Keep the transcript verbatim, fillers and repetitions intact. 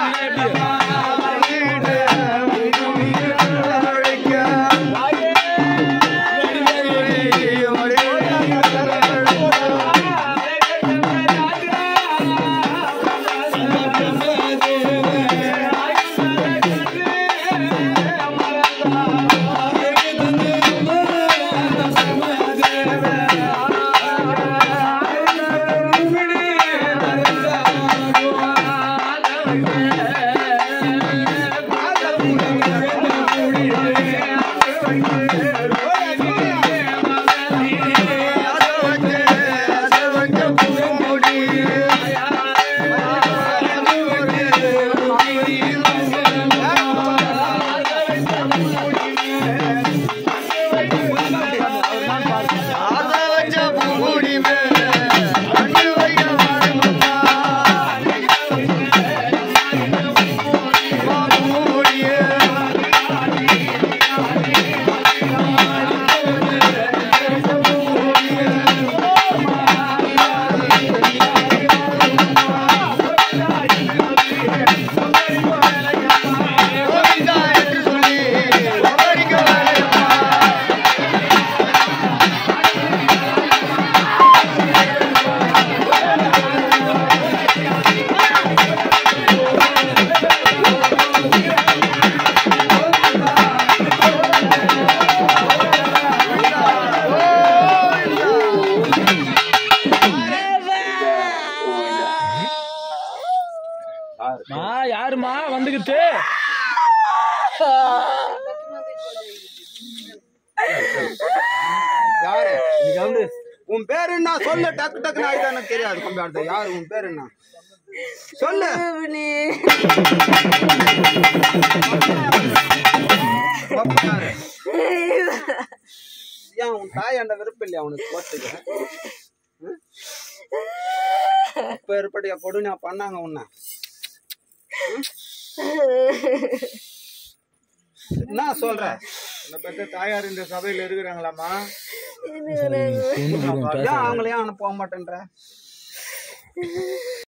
யாருமா வந்துகிட்டு யாரு உன் பேரு என்ன சொல்லு டக்கு டக்குன்னு ஆயிட்டா எனக்கு தெரியாது கம்ப்யூட்டர் யாரு உன் பேரு என்ன சொல்லு ஏன் உன் தாய் அந்த விருப்பம் இல்லையா அவனுக்கு போட்டுக்க இப்ப ஏற்பட்டியா கொடுனா பண்ணாங்க உன்ன என்ன சொல்ற உன்னை பெற்ற தாயார் இந்த சபையில இருக்கிறாங்களாமா அவங்களையும் அவனை போக மாட்டேன்ற